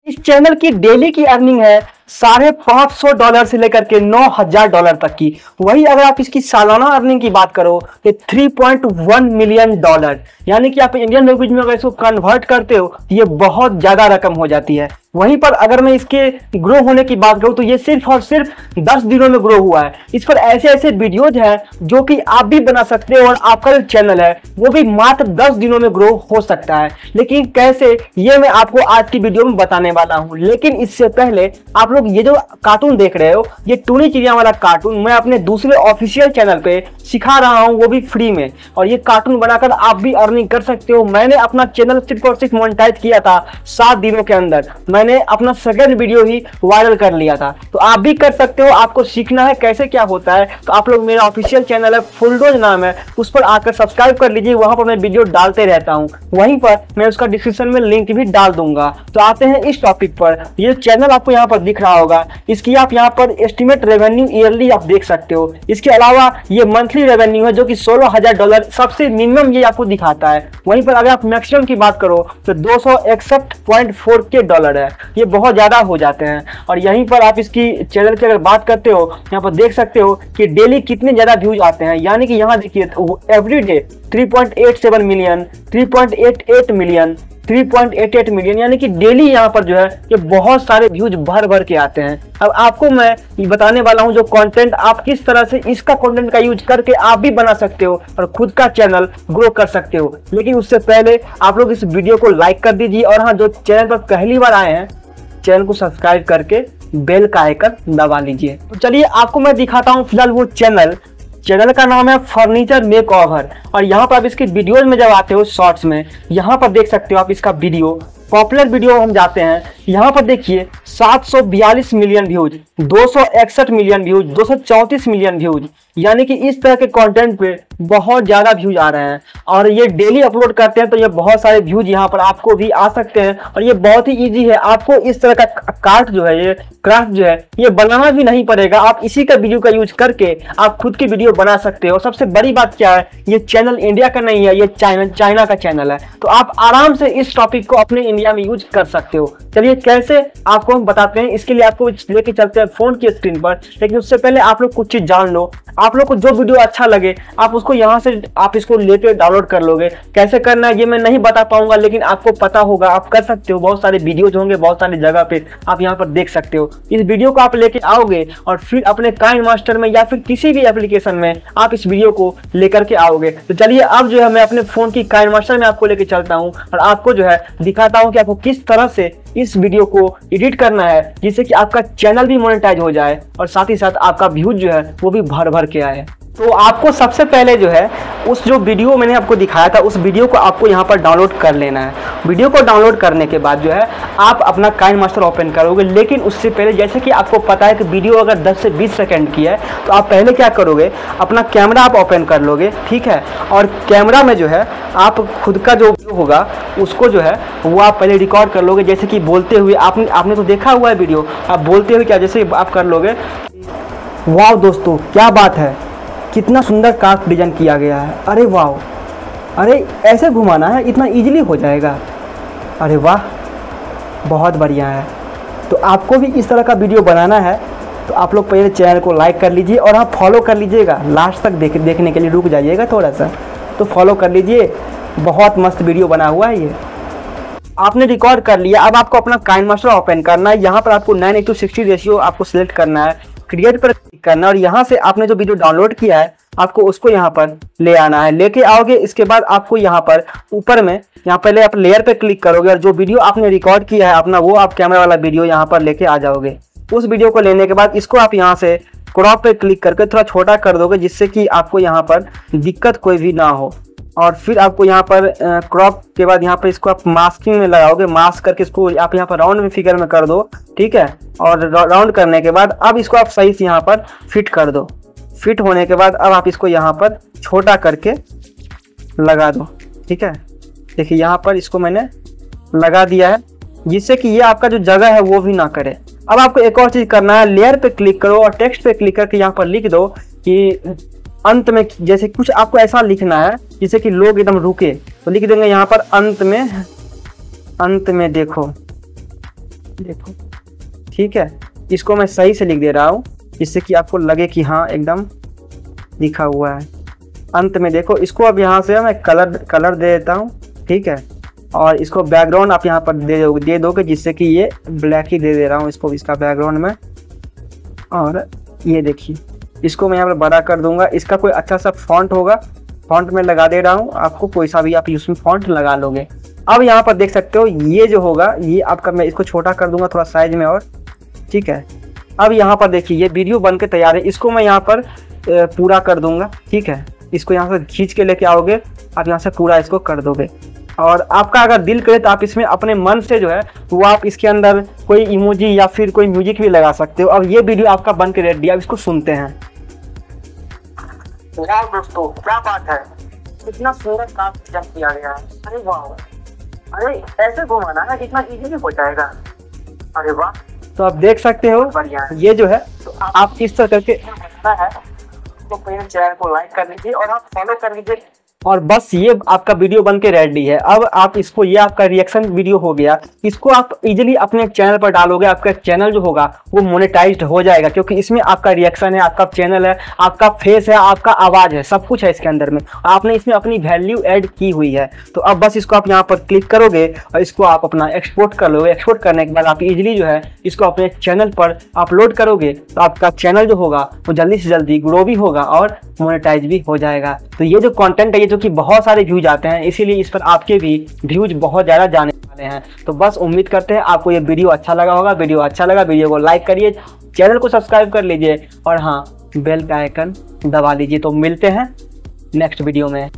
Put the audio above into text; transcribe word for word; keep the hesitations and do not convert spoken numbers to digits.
इस चैनल की डेली की अर्निंग है साढ़े पाँच सौ डॉलर से लेकर के नौ हजार डॉलर तक की। वही अगर आप इसकी सालाना अर्निंग की बात करो तो तीन पॉइंट एक मिलियन डॉलर, यानी कि आप इंडियन लैंग्वेज में अगर इसको कन्वर्ट करते हो तो ये बहुत ज्यादा रकम हो जाती है। वहीं पर अगर मैं इसके ग्रो होने की बात करूं तो ये सिर्फ और सिर्फ दस दिनों में ग्रो हुआ है। इस पर ऐसे ऐसे वीडियोज हैं जो कि आप भी बना सकते हो और आपका जो चैनल है वो भी मात्र दस दिनों में ग्रो हो सकता है। लेकिन कैसे, ये मैं आपको आज की वीडियो में बताने वाला हूं। लेकिन इससे पहले आप लोग ये जो कार्टून देख रहे हो, ये टूनी चिड़िया वाला कार्टून मैं अपने दूसरे ऑफिशियल चैनल पे सिखा रहा हूं, वो भी फ्री में। और ये कार्टून बनाकर आप भी अर्निंग कर सकते हो। मैंने अपना चैनल सिर्फ और सिर्फ मोनेटाइज किया था सात दिनों के अंदर। मैंने अपना सेकंड वीडियो ही वायरल कर लिया था, तो आप भी कर सकते हो। आपको सीखना है कैसे क्या होता है तो आप लोग, मेरा ऑफिशियल चैनल है फुलडोज नाम है, उस पर आकर सब्सक्राइब कर लीजिए। वहां पर मैं वीडियो डालते रहता हूं, वहीं पर मैं उसका डिस्क्रिप्शन में लिंक भी डाल दूंगा। तो आते हैं इस टॉपिक पर। ये चैनल आपको यहाँ पर दिख रहा होगा, इसकी आप यहाँ पर एस्टिमेट रेवेन्यू ईयरली आप देख सकते हो। इसके अलावा ये मंथली रेवेन्यू है जो कि सोलह हजार डॉलर सबसे मिनिमम ये आपको दिखाता है। वहीं पर अगर आप मैक्सिमम की बात करो तो दो सौ इकसठ पॉइंट फोर के डॉलर है, ये बहुत ज्यादा हो जाते हैं। और यहीं पर आप इसकी चैनल की अगर बात करते हो, यहाँ पर देख सकते हो कि डेली कितने ज्यादा व्यूज आते हैं। यानी कि यहाँ देखिए एवरी डे तीन पॉइंट आठ सात मिलियन, तीन पॉइंट आठ आठ मिलियन, तीन पॉइंट आठ आठ मिलियन, यानी कि डेली यहाँ पर जो है ये बहुत सारे व्यूज भर भर के आते हैं। अब आपको मैं बताने वाला हूँ जो कंटेंट, आप किस तरह से इसका कंटेंट का यूज करके आप भी बना सकते हो और खुद का चैनल ग्रो कर सकते हो। लेकिन उससे पहले आप लोग इस वीडियो को लाइक कर दीजिए और हाँ, जो चैनल पर पहली बार आए हैं चैनल को सब्सक्राइब करके बेल का आइकन दबा लीजिए। तो चलिए आपको मैं दिखाता हूँ फिलहाल वो चैनल। चैनल का नाम है फर्नीचर मेकओवर। और यहाँ पर आप इसके वीडियोज में जब आते हो शॉर्ट्स में, यहाँ पर देख सकते हो आप इसका वीडियो, पॉपुलर वीडियो हम जाते हैं। यहाँ पर देखिए सात सौ बयालीस मिलियन व्यूज, दो सौ इकसठ मिलियन व्यूज, दो सौ चौंतीस मिलियन व्यूज, यानी कि इस तरह के कंटेंट पे बहुत ज्यादा व्यूज आ रहे हैं। और ये डेली अपलोड करते हैं तो ये बहुत सारे व्यूज यहाँ पर आपको भी आ सकते हैं। और ये बहुत ही इजी है, आपको इस तरह का कार्ट जो है, ये क्राफ्ट जो है, ये बनाना भी नहीं पड़ेगा। आप इसी का वीडियो का यूज करके आप खुद की वीडियो बना सकते हो। सबसे बड़ी बात क्या है, ये चैनल इंडिया का नहीं है, ये चाइना चाइना का चैनल है। तो आप आराम से इस टॉपिक को अपने इंडिया में यूज कर सकते हो। चलिए कैसे आपको हम बताते हैं। इसके लिए आपको लेके चलते हैं फोन की स्क्रीन पर। लेकिन उससे पहले आप लोग कुछ चीज जान लो। आप लोग को जो वीडियो अच्छा लगे आप उसको यहाँ से आप इसको लेके डाउनलोड कर लोगे। कैसे करना है ये मैं नहीं बता पाऊंगा, लेकिन आपको पता होगा, आप कर सकते हो। बहुत सारे वीडियोज होंगे बहुत सारी जगह पे, आप यहाँ पर देख सकते हो। इस वीडियो को आप लेके आओगे और फिर अपने काइन मास्टर में या फिर किसी भी एप्लीकेशन में आप इस वीडियो को लेकर के आओगे। तो चलिए अब जो है मैं अपने फोन की काइन मास्टर में आपको लेके चलता हूँ और आपको जो है दिखाता हूँ कि आपको किस तरह से इस वीडियो को एडिट करना है जिससे कि आपका चैनल भी मोनेटाइज हो जाए और साथ ही साथ आपका व्यूज जो है वो भी भर भर के आए। तो आपको सबसे पहले जो है उस जो वीडियो मैंने आपको दिखाया था उस वीडियो को आपको यहाँ पर डाउनलोड कर लेना है। वीडियो को डाउनलोड करने के बाद जो है आप अपना काइन मास्टर ओपन करोगे। लेकिन उससे पहले, जैसे कि आपको पता है कि वीडियो अगर दस से बीस सेकंड की है तो आप पहले क्या करोगे, अपना कैमरा आप ओपन कर लोगे, ठीक है। और कैमरा में जो है आप खुद का जो होगा उसको जो है वो आप पहले रिकॉर्ड कर लोगे। जैसे कि बोलते हुए, आपने आपने तो देखा हुआ है वीडियो, आप बोलते हुए क्या जैसे आप कर लोगे, वाह दोस्तों क्या बात है, कितना सुंदर कार्ट डिजाइन किया गया है, अरे वाह, अरे ऐसे घुमाना है, इतना इजीली हो जाएगा, अरे वाह बहुत बढ़िया है। तो आपको भी इस तरह का वीडियो बनाना है तो आप लोग पहले चैनल को लाइक कर लीजिए और आप फॉलो कर लीजिएगा। लास्ट तक देख देखने के लिए रुक जाइएगा थोड़ा सा, तो फॉलो कर लीजिए। बहुत मस्त वीडियो बना हुआ है ये। आपने रिकॉर्ड कर लिया, अब आपको अपना काइन मास्टर ओपन करना है। यहाँ पर आपको nine eight two sixty ratio आपको सिलेक्ट करना है, क्रिएट पर क्लिक करना है और यहाँ से आपने जो वीडियो डाउनलोड किया है आपको उसको यहाँ पर ले आना है। लेके आओगे, इसके बाद आपको यहाँ पर ऊपर में यहाँ पहले आप लेयर पे क्लिक करोगे और जो वीडियो आपने रिकॉर्ड किया है अपना, वो आप कैमरा वाला वीडियो यहाँ पर लेके आ जाओगे। उस वीडियो को लेने के बाद इसको आप यहाँ से क्रॉप पे क्लिक करके थोड़ा छोटा कर दोगे जिससे कि आपको यहाँ पर दिक्कत कोई भी ना हो। और फिर आपको यहाँ पर क्रॉप के बाद यहाँ पर इसको आप मास्किंग में लगाओगे। मास्क करके इसको आप यहाँ पर राउंड में फिगर में कर दो, ठीक है। और राउंड करने के बाद अब इसको आप सही से यहाँ पर फिट कर दो। फिट होने के बाद अब आप इसको यहाँ पर छोटा करके लगा दो, ठीक है। देखिए यहाँ पर इसको मैंने लगा दिया है जिससे कि ये आपका जो जगह है वो भी ना करे। अब आपको एक और चीज़ करना है, लेयर पे क्लिक करो और टेक्स्ट पे क्लिक करके यहाँ पर लिख दो कि अंत में, जैसे कुछ आपको ऐसा लिखना है जिससे कि लोग एकदम रुके, तो लिख देंगे यहाँ पर अंत में, अंत में देखो, देखो, ठीक है। इसको मैं सही से लिख दे रहा हूँ जिससे कि आपको लगे कि हाँ एकदम लिखा हुआ है। अंत में देखो, इसको अब यहाँ से मैं कलर कलर दे देता हूँ, ठीक है। और इसको बैकग्राउंड आप यहाँ पर दे दोगे दे दोगे जिससे कि ये ब्लैक ही दे दे रहा हूँ इसको, इसका बैकग्राउंड में। और ये देखिए, इसको मैं यहाँ पर बड़ा कर दूंगा। इसका कोई अच्छा सा फॉन्ट होगा, फॉन्ट में लगा दे रहा हूँ आपको, कोई सा भी आप इसमें फॉन्ट लगा लोगे। अब यहाँ पर देख सकते हो ये जो होगा ये आपका, मैं इसको छोटा कर दूंगा थोड़ा साइज में और, ठीक है। अब यहाँ पर देखिए ये वीडियो बन के तैयार है। इसको मैं यहाँ पर पूरा कर दूंगा, ठीक है। इसको यहाँ से खींच के लेके आओगे, आप यहाँ से पूरा इसको कर दोगे। और आपका अगर दिल करे तो आप इसमें अपने मन से जो है वो आप इसके अंदर कोई इमोजी या फिर कोई म्यूजिक भी लगा सकते हो। अब ये वीडियो आपका बन के रेडी है, अब इसको सुनते हैं। वाह दोस्तों, क्या बात है, कितना सुंदर काम किया गया है। अरे वाह, अरे ऐसे घुमाना है कितना इजीली हो जाएगा। अरे वाह, तो आप देख सकते हो ये जो है तो आप इस तरह करके है तो मेरे चैनल को लाइक कर लीजिए और आप फॉलो कर लीजिए। और बस ये आपका वीडियो बन के रेडी है। अब आप इसको, ये आपका रिएक्शन वीडियो हो गया, इसको आप इजीली अपने चैनल पर डालोगे, आपका चैनल जो होगा वो मोनेटाइज्ड हो जाएगा, क्योंकि इसमें आपका रिएक्शन है, आपका चैनल है, आपका फेस है, आपका आवाज़ है, सब कुछ है इसके अंदर में। आपने इसमें अपनी वैल्यू ऐड की हुई है। तो अब बस इसको आप यहाँ पर क्लिक करोगे और इसको आप अपना एक्सपोर्ट कर लोगे। एक्सपोर्ट करने के बाद आप इजीली जो है इसको अपने चैनल पर अपलोड करोगे तो आपका चैनल जो होगा वो जल्दी से जल्दी ग्रो भी होगा और मोनेटाइज भी हो जाएगा। तो ये जो कंटेंट है, ये जो कि बहुत सारे व्यूज आते हैं, इसीलिए इस पर आपके भी व्यूज बहुत ज़्यादा जाने वाले हैं। तो बस उम्मीद करते हैं आपको ये वीडियो अच्छा लगा होगा। वीडियो अच्छा लगा, वीडियो को लाइक करिए, चैनल को सब्सक्राइब कर लीजिए और हाँ, बेल का आइकन दबा लीजिए। तो मिलते हैं नेक्स्ट वीडियो में।